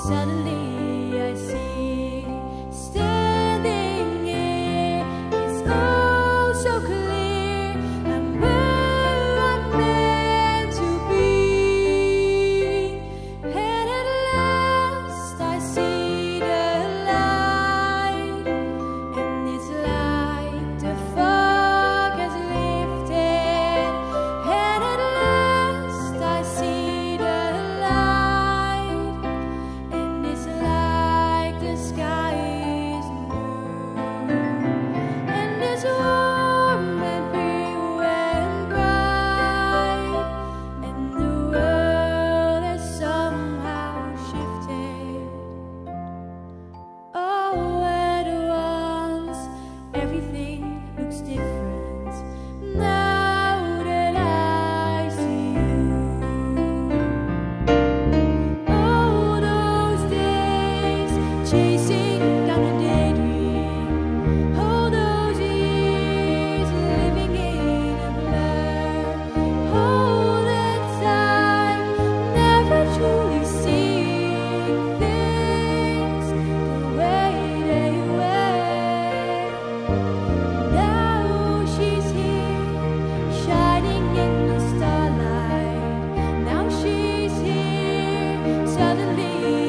Suddenly I see standing here. It's all so clear. I'm where I'm meant to be. And at last I see the light. And it's like the fog has lifted. And at last I see the light. And it's like the sky is blue. And it's warm and pure and bright. And the world has somehow shifted. Oh, at once everything looks different now that I see you. All those days chasing down a daydream, all those years living in a blur, all that time never truly seeing things the way they were. Now she's here, shining in the starlight. Now she's here, suddenly